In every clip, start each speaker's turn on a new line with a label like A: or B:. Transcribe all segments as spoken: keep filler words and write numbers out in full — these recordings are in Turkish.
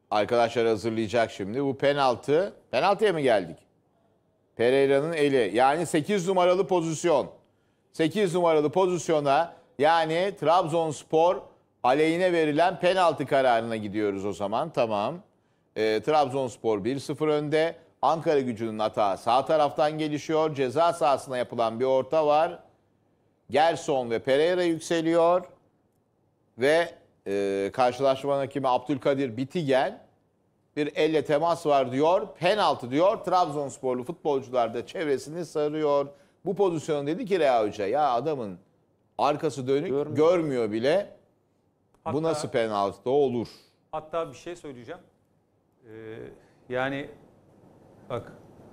A: Arkadaşlar hazırlayacak şimdi. Bu penaltı. Penaltıya mı geldik? Pereira'nın eli. Yani sekiz numaralı pozisyon. sekiz numaralı pozisyona yani Trabzonspor aleyhine verilen penaltı kararına gidiyoruz o zaman. Tamam. E, Trabzonspor bir sıfır önde. Ankaragücü'nün hata sağ taraftan gelişiyor. Ceza sahasına yapılan bir orta var. Gerson ve Pereira yükseliyor. Ve e, karşılaşmanın hakemi Abdülkadir Bitigen bir elle temas var diyor. Penaltı diyor. Trabzonsporlu futbolcular da çevresini sarıyor. Bu pozisyonu dedi ki Rea Hoca ya adamın arkası dönük görmüyor, görmüyor bile. Hatta, bu nasıl penaltı olur?
B: Hatta bir şey söyleyeceğim. Ee, yani bak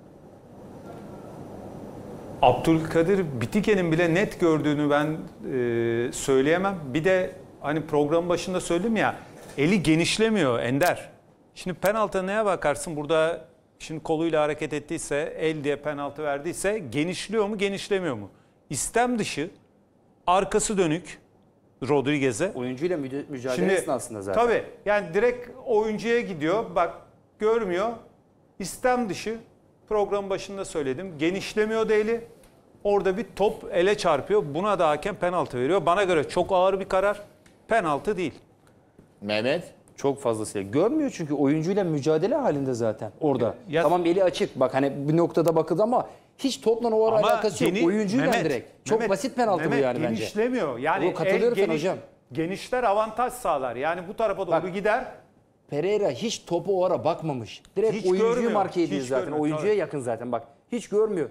B: Abdülkadir Bitigen'in bile net gördüğünü ben e, söyleyemem. Bir de hani programın başında söyledim ya eli genişlemiyor Ender. Şimdi penaltı neye bakarsın burada şimdi koluyla hareket ettiyse el diye penaltı verdiyse genişliyor mu genişlemiyor mu? İstem dışı arkası dönük Rodriguez'e.
C: Oyuncuyla müde- mücadele
B: Şimdi,
C: esnasında zaten.
B: Tabii yani direkt oyuncuya gidiyor bak görmüyor. İstem dışı programın başında söyledim genişlemiyor da eli. Orada bir top ele çarpıyor. Buna da hakem penaltı veriyor. Bana göre çok ağır bir karar. Penaltı değil.
A: Mehmet?
C: Çok fazlasıyla. Görmüyor çünkü oyuncuyla mücadele halinde zaten orada.
B: Ya,
C: tamam eli açık. Bak hani bir noktada bakıldı ama hiç topla o ara alakası yok. Oyuncuyla
B: Mehmet,
C: direkt. Çok
B: Mehmet,
C: basit penaltı
B: Mehmet,
C: bu yani bence.
B: genişlemiyor. Yani
C: Bu katılıyorum
B: el
C: sana hocam.
B: Genişler avantaj sağlar. Yani bu tarafa doğru
C: Bak,
B: gider.
C: Pereira hiç topu o ara bakmamış. Direkt
B: Hiç
C: oyuncuyu
B: görmüyor,
C: marke ediyor
B: hiç
C: zaten.
B: görmüyor,
C: Oyuncuya
B: tabii.
C: yakın zaten bak. Hiç görmüyor.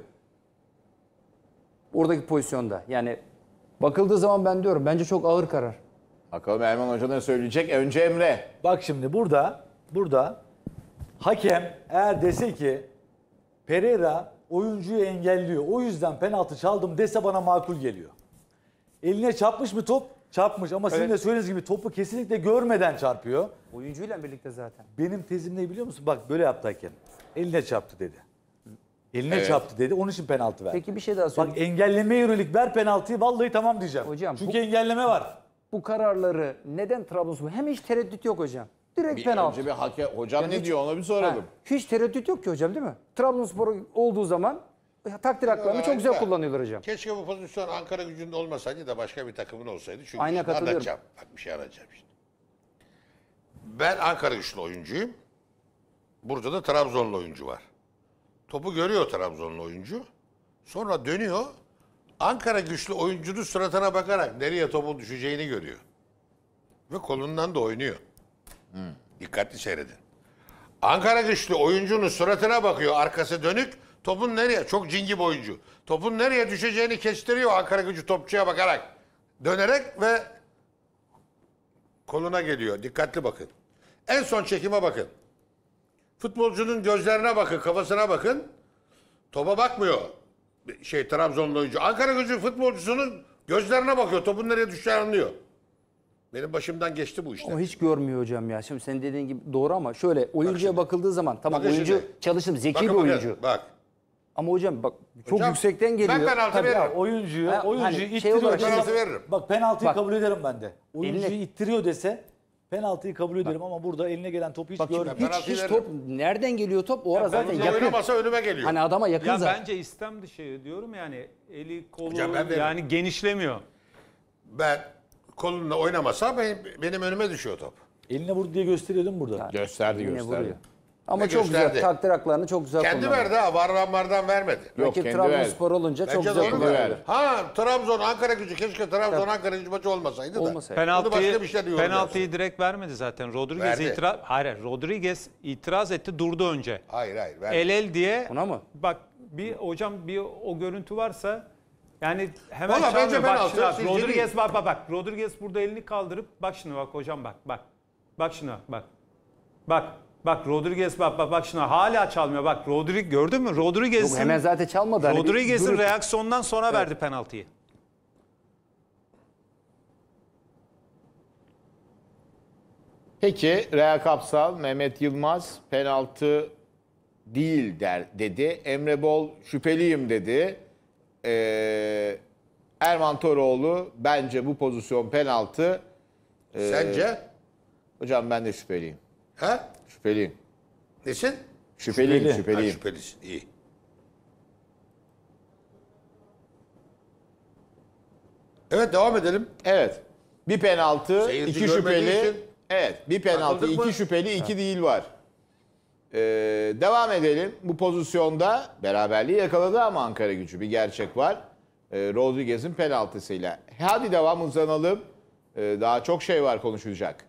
C: Oradaki pozisyonda. Yani bakıldığı zaman ben diyorum bence çok ağır karar.
A: Bakalım Erman Hoca ne söyleyecek? Önce Emre.
D: Bak şimdi burada burada hakem eğer dese ki Pereira oyuncuyu engelliyor. O yüzden penaltı çaldım dese bana makul geliyor. Eline çarpmış mı top? Çarpmış ama sizin de söylediğiniz gibi topu kesinlikle görmeden çarpıyor.
C: Oyuncuyla birlikte zaten.
D: Benim tezim ne biliyor musun? Bak böyle yaptı hakem. Eline çarptı dedi. Eline
A: Evet.
D: çarptı dedi. Onun için penaltı verdi.
C: Peki bir şey daha söyleyeyim.
D: Bak engellemeye yönelik ver penaltıyı vallahi tamam diyeceğim.
C: Hocam,
D: Çünkü
C: bu-
D: engelleme var.
C: Bu kararları neden Trabzonspor? Hem hiç tereddüt yok hocam. Direkt
A: Bir
C: penaltı.
A: önce bir hakem, hocam
C: Yani
A: ne
C: hiç-
A: diyor ona bir soralım.
C: Ha, hiç tereddüt yok ki hocam değil mi? Trabzonspor olduğu zaman takdir haklarını çok güzel kullanıyorlar hocam.
E: Keşke bu pozisyon Ankaragücü'nde olmasaydı da başka bir takımın olsaydı. Çünkü
C: Aynen
E: şimdi
C: katılıyorum.
E: anlatacağım. Bak bir şey anlatacağım işte. Ben Ankaragücülü oyuncuyum. Burada da Trabzonlu oyuncu var. Topu görüyor Trabzonlu oyuncu. Sonra dönüyor. Ankaragücülü oyuncunun suratına bakarak nereye topun düşeceğini görüyor. Ve kolundan da oynuyor. Dikkatli seyredin. Ankaragücülü oyuncunun suratına bakıyor. Arkası dönük. Topun nereye? Çok cingi bir oyuncu. Topun nereye düşeceğini kestiriyor Ankaragücü topçuya bakarak. Dönerek ve koluna geliyor. Dikkatli bakın. En son çekime bakın. Futbolcunun gözlerine bakın, kafasına bakın. Topa bakmıyor. Şey Trabzonlu oyuncu. Ankaragücü futbolcusunun gözlerine bakıyor. Topun nereye düşeceğini anlıyor. Benim başımdan geçti bu işler.
C: Ama hiç görmüyor hocam ya. Şimdi senin dediğin gibi doğru ama şöyle oyuncuya bakıldığı zaman tamam
E: Bakın
C: oyuncu
E: şimdi.
C: çalıştım zeki
E: Bakın
C: bir
E: bakın,
C: oyuncu.
E: Bak.
C: Ama hocam bak çok
E: Hocam,
C: yüksekten geliyor.
E: ben penaltı
C: Tabii,
E: veririm.
C: ya,
D: Oyuncuyu,
C: Ha,
D: oyuncuyu
C: hani şey
D: ittiriyor.
C: olarak-
D: dese-
E: Penaltı veririm.
D: Bak penaltıyı
C: Bak.
D: kabul ederim ben de. Oyuncuyu
C: Eline-
D: ittiriyor dese penaltıyı kabul ederim ama burada eline gelen topu hiç
C: Bak şimdi
D: görmüyor.
C: hiç,
E: penaltıyı
C: hiç
E: veririm.
C: top nereden geliyor top o ara zaten
E: Onunla
C: yakın.
E: oynamasa önüme geliyor.
C: Hani adama yakın
B: Ya
C: zaten.
B: bence istem dışı diyorum yani eli kolu
E: Hocam ben veririm.
B: yani genişlemiyor.
E: Ben kolunla oynamasa benim, benim önüme düşüyor top.
D: Eline vurdu diye gösteriyordum burada.
A: Gösterdi
C: Yine
A: gösterdi.
C: vuruyor. Ama
E: Ve
C: çok
E: gösterdi.
C: güzel takdir haklarını çok güzel
E: Kendi
C: kullanıyor.
E: verdi ha. Vardan vardan vermedi.
A: Yok,
C: Rakip
A: kendi
C: Trabzonspor olunca çok
E: Bence
C: güzel
E: doğru
C: kullanıyor.
E: verdi. Ha Trabzon Ankaragücü keşke Trabzon Ankaragücü maçı olmasaydı da.
C: Olmasaydı.
E: Bunu
B: Penaltıyı,
E: başka bir şey diyorum
B: penaltıyı direkt vermedi zaten. Rodriguez
E: Verdi.
B: itiraz hayır, hayır, Rodriguez itiraz etti durdu önce.
E: Hayır hayır. Verdi.
B: El el diye.
C: Buna mı?
B: Bak bir hocam bir o görüntü varsa yani hemen
E: Valla bence
B: çalmıyor. Bak
E: penaltı,
B: şimdi bak,
E: sizce
B: Rodriguez
E: değil.
B: bak bak bak. Rodriguez burada elini kaldırıp bak şimdi bak hocam bak bak. Bak şimdi bak bak. Bak bak Rodriguez bak bak bak şimdi hala çalmıyor. Bak Rodriguez gördün mü?
C: Yok,
B: Rodriguez'in
C: hemen zaten çalmadı. Hani bir
B: Rodriguez'in
C: durup-
B: reaksiyondan sonra verdi penaltıyı.
A: Peki Rea Kapsal, Mehmet Yılmaz penaltı değil der dedi. Emre Bol şüpheliyim dedi. Ee, Erman Toroğlu bence bu pozisyon penaltı. Ee,
E: Sence?
A: Hocam ben de şüpheliyim.
E: Ha?
A: Şüpheliyim.
E: Nesin?
A: Şüpheliyim,
D: Şüpheli.
E: Ha,
A: şüpheliyim.
E: şüphelisin. İyi. Evet devam edelim.
A: Evet. Bir penaltı,
E: Seyirci
A: iki
E: görmediği
A: şüpheli.
E: için-
A: Evet, bir penaltı,
E: Takıldık
A: iki
E: mı?
A: şüpheli, iki değil var. Ee, devam edelim. Bu pozisyonda beraberliği yakaladı ama Ankara Gücü. Bir gerçek var. Ee, Rodriguez'in penaltısıyla. Hadi devam uzanalım. Ee, daha çok şey var konuşulacak.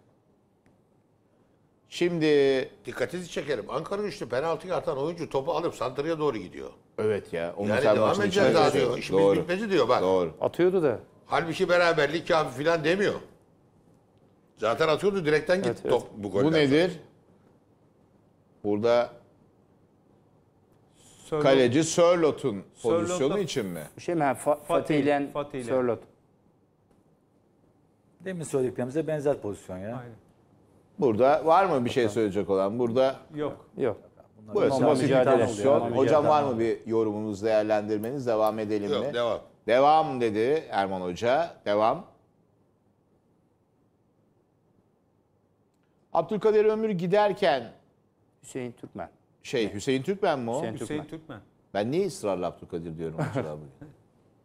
A: Şimdi
E: Dikkatinizi çekerim. Ankara Güçlü penaltıyı atan oyuncu topu alıp santraya doğru gidiyor.
A: evet ya. Onu
E: Yani
A: sen
E: devam
A: maçın
E: edeceğiz
A: içinde
E: daha
A: söyledin.
E: diyor. İşimiz
A: Doğru.
E: bitmedi diyor bak.
A: Doğru.
C: Atıyordu da.
E: Halbuki beraberlik kafi falan demiyor. Zaten atıyordu direkten gitti
C: Evet,
E: top bu golden
A: Bu nedir? Burada
B: Sörloth-
A: kaleci Sörloth'un pozisyonu
B: Sörloth'la-
A: için mi?
C: Bir şey mi? Ha, Fa- Fatih ile
B: Fatih ile.
C: Sörloth.
D: Demin söylediklerimize benzer pozisyon ya.
B: Aynen.
A: Burada var mı bir şey söyleyecek olan? Burada
B: Yok.
C: Yok.
A: burası
C: Normal
A: basit bir
C: mücadele.
A: pozisyon.
C: Normal
A: Hocam var
C: mücadele.
A: mı bir yorumunuz, değerlendirmeniz? Devam edelim mi?
E: Yok devam.
A: Devam dedi Erman Hoca. Devam. Abdülkadir Ömür giderken
C: Hüseyin Türkmen.
A: şey Hüseyin Türkmen mi o?
C: Hüseyin
B: Hüseyin
C: Türkmen.
B: Türkmen.
A: Ben niye ısrarla Abdülkadir diyorum acaba bugün?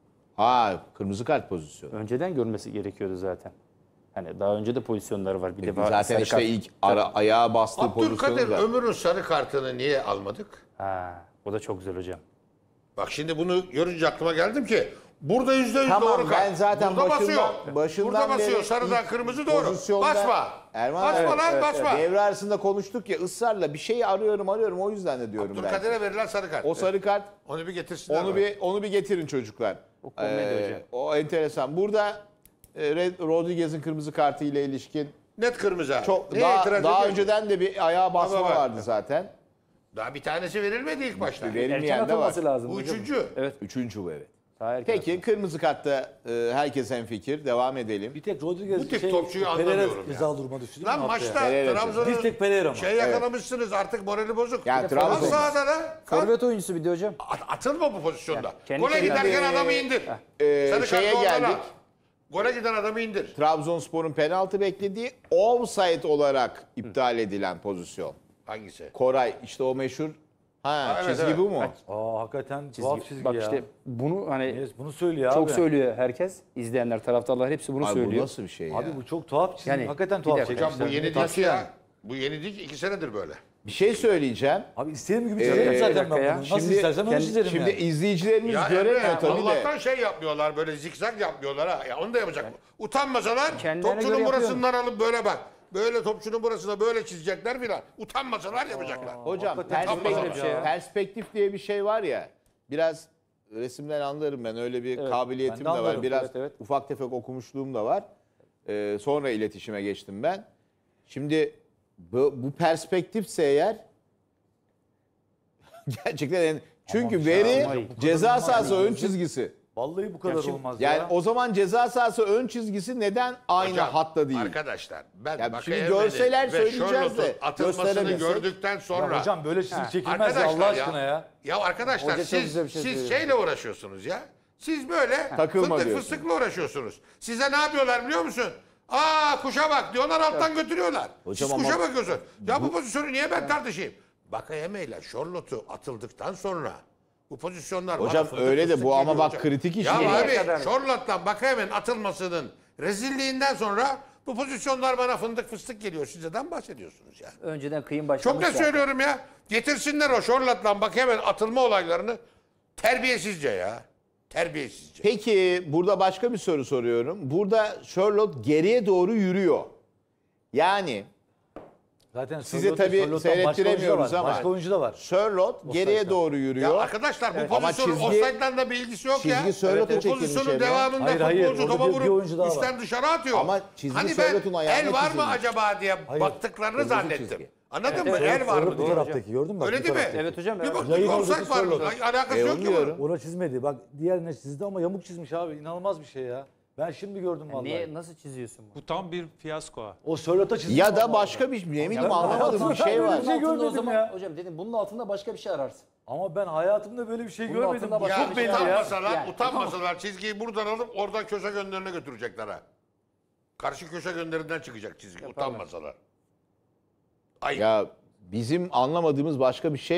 A: Ha, kırmızı kart pozisyonu.
C: Önceden görmesi gerekiyordu zaten. Hani daha önce de pozisyonları var. Bir de
A: Zaten
C: sarı
A: işte
C: kart.
A: ilk ara, ayağa bastığı pozisyonu
E: Abdülkadir
A: da.
E: Ömür'ün sarı kartını niye almadık?
C: Ha, o da çok güzel hocam.
E: Bak şimdi bunu görünce aklıma geldim ki burada yüzde yüz
A: Tamam,
E: doğru kart.
A: ben zaten
E: Burada
A: başından-
E: basıyor.
A: başından
E: Burada basıyor
A: beri
E: sarıdan
A: ilk
E: kırmızı doğru.
A: pozisyonda-
E: Basma.
A: Erman
E: basma
A: evet,
E: lan
A: evet,
E: basma.
A: evet. Devre arasında konuştuk ya ısrarla bir şeyi arıyorum arıyorum o yüzden de diyorum ben.
E: Abdülkadir'e verilen sarı kart.
A: O sarı kart
E: Onu bir getirsinler.
A: onu
E: bana.
A: bir onu bir getirin çocuklar.
C: O komedi hocam.
A: O enteresan. Burada e, Red- Rodriguez'in kırmızı kartı ile ilişkin
E: Net kırmızı abi.
A: çok
E: Neye
A: daha,
E: itiraz
A: daha
E: ediyorsun?
A: önceden de bir ayağa basma
E: Baba bak.
A: vardı zaten.
E: Daha bir tanesi verilmedi ilk başta.
C: Erken
A: Verilmeyen de var.
C: atılması lazım
E: Bu
C: hocam.
E: üçüncü.
A: Üçüncü bu evet.
C: Daha erken
A: Peki kırmızı kartta e, herkes hemfikir. Devam edelim.
D: Bir tek Rodriguez
E: Bu tip
D: şey,
E: topçuyu
D: Pereira
E: anlamıyorum ya.
D: ceza duruma düştü değil
E: Lan
D: mi haftaya?
E: maçta
A: Pereira
E: Trabzon'un
D: Bir tek Pereira mı?
E: şey yakalamışsınız artık morali bozuk.
A: Ya
E: Kalk
A: Trabzon-
E: sahada lan. Kalk.
C: Forvet oyuncusu bir de hocam.
E: At- Atılma bu pozisyonda.
C: kendi
E: Gole
C: kendine-
E: giderken
A: Şimdi-
E: adamı indir.
A: Ee,
E: Sarı
A: şeye
E: kartla oradan
A: geldik.
E: at. Gole giden adamı indir.
A: Trabzonspor'un penaltı beklediği offside olarak iptal edilen pozisyon.
E: Hangisi?
A: Koray işte o meşhur ha,
E: evet,
A: çizgi
E: evet.
A: bu mu?
D: Aa hakikaten tuhaf çizgi
C: Bak
D: ya.
C: işte bunu hani
D: Yes, bunu söylüyor
C: çok
D: abi.
C: söylüyor herkes. İzleyenler, taraftarlar hepsi bunu
A: Abi bu
C: söylüyor.
A: nasıl bir şey ya?
D: Abi bu çok tuhaf çizgi.
C: Yani
D: hakikaten
C: bir
D: tuhaf
C: dakika.
D: çekmişler.
E: Hocam bu yeni
D: Nasıl
E: dik
D: yani?
E: ya. Bu yeni dik iki senedir böyle.
A: Bir şey söyleyeceğim.
D: Abi istediğim gibi
A: Ee,
D: çizerim
C: bir
D: zaten
C: dakika
D: ben
C: ya.
D: bunu. Nasıl
A: Şimdi-
D: istersen öyle
C: kendi-
D: çizerim
A: Şimdi
D: yani.
A: izleyicilerimiz
E: Ya
A: göremiyor
E: Emre,
A: tabii de.
E: Allah'tan şey yapmıyorlar böyle zikzak yapmıyorlar ha. Ya onu da yapacak. Utanmasalar
C: kendilerine
E: topçunun
C: göre
E: burasından alıp böyle bak. Böyle topçunun burasına böyle çizecekler filan. Utanmasalar yapacaklar.
A: Hocam
D: Hakikaten
E: tam
A: perspektif,
E: böyle
C: bir şey ya.
A: perspektif diye bir şey var ya. Biraz resimden anlarım ben. Öyle bir
C: Evet,
A: kabiliyetim
D: ben de
A: de var.
D: anlarım.
A: Biraz
C: Evet, evet.
A: ufak tefek okumuşluğum da var. Ee, sonra iletişime geçtim ben. Şimdi bu, bu perspektifse eğer gerçekten en- çünkü
D: Ama
A: veri
C: ama-
A: ceza sahası ön çizgisi.
D: Vallahi bu kadar
C: şimdi-
D: olmaz
A: Yani
D: ya.
A: o zaman ceza sahası ön çizgisi neden aynı
E: Hocam,
A: hatta değil?
E: Arkadaşlar ben
A: Ya
E: Bakayemedi
A: şimdi görseler
E: ve
A: söyleyeceğiz
E: Charlotte'un
A: de
E: atılmasını
A: gösterebilsek.
E: gördükten sonra.
D: Ya hocam böyle çizgi çekilmez ya
E: Arkadaşlar
D: Allah aşkına ya.
E: Ya arkadaşlar
C: Hoca çok
E: siz
C: güzel bir şey
E: siz
C: söylüyor.
E: şeyle uğraşıyorsunuz ya. Siz böyle
A: Takılma
E: fındık
A: diyorsun.
E: fıstıkla uğraşıyorsunuz. Size ne yapıyorlar biliyor musun? Aa kuşa bak diyorlar alttan götürüyorlar.
A: Hocam
E: Siz
A: ama-
E: kuşa bakıyorsun. Ya bu pozisyonu niye ben tartışayım? Bakayeme ile Charlotte'u atıldıktan sonra bu pozisyonlar
A: Hocam
E: bana fındık
A: öyle de
E: fıstık
A: bu ama
E: geliyor
A: bak
E: hocam.
A: kritik iş.
E: Ya
A: Nereye
E: abi
C: kadar?
E: Charlotte'dan Bakayeme'nin atılmasının rezilliğinden sonra bu pozisyonlar bana fındık fıstık geliyor. Siz neden bahsediyorsunuz ya?
C: Önceden kıyım
E: Çok
C: başlamış.
E: da
C: zaten.
E: söylüyorum ya. Getirsinler o Charlotte'dan bak hemen atılma olaylarını. Terbiyesizce ya. Terbiyesizce.
A: Peki burada başka bir soru soruyorum. Burada Charlotte geriye doğru yürüyor. Yani
D: Zaten
A: Size
D: Sörlot'un-
A: tabii
D: Sörlot'tan başka oyuncu da
A: seyrettiremiyoruz
D: var.
A: ama.
D: Başka oyuncu da var.
A: Charlotte geriye doğru yürüyor.
E: Ya arkadaşlar bu
A: Ama
E: pozisyonun
A: çizgi-
E: offside'den da bir ilgisi yok ya.
A: çizgi Charlotte'a
E: Bu
A: çekilmiş
E: pozisyonun
A: Emre.
E: devamında
D: Hayır, hayır,
E: futbolcu
D: orada
E: topa
D: bir- bir oyuncu
E: vurup
D: daha var.
E: üstten dışarı atıyor.
A: Ama çizgi
E: hani ben
A: Charlotte'un ayağına
E: el var mı
A: çizilmiş.
E: acaba diye
D: Hayır.
E: baktıklarını
A: Kırmızı
E: zannettim.
A: çizgi.
E: Anladın mı?
C: Evet,
E: El var mı
D: Sörlot bu
E: diye.
D: taraftaki gördün mü? Bak,
E: Öyle
D: bu
E: değil mi?
D: taraftaki.
C: Evet hocam.
E: Bir
C: evet.
E: baktık
D: Yayın
E: offside
D: oradaki
E: var.
D: Sörlot.
E: Ay, Alakası
A: E,
E: yok
A: onu
E: ki
A: diyorum.
E: bunun.
D: Ona çizmedi. Bak diğerine çizdi ama yamuk çizmiş abi. İnanılmaz bir şey ya. Ben şimdi gördüm vallahi.
C: Niye, nasıl çiziyorsun bunu?
B: Bu tam bir fiyasko. ha.
D: O Sörlot'a çizdi.
A: Ya da başka bir ne bileyim anlamadım bir şey var.
D: Bir şey
C: Bunun altında o
D: görmedim
C: zaman,
D: ya.
C: hocam dedim bunun altında başka bir şey ararsın.
D: Ama ben hayatımda böyle bir şey
C: Bunun
D: görmedim.
C: altında
D: Bu
C: başka
E: Ya
C: bir
D: çok
C: şey
D: belli
C: var.
D: ya.
E: utanmasalar,
C: Yani,
E: utanmasalar çizgiyi buradan alıp oradan köşe gönderine götürecekler ha. Karşı köşe gönderinden çıkacak çizgi utanmasalar. Hayır.
A: Ya bizim anlamadığımız başka bir şey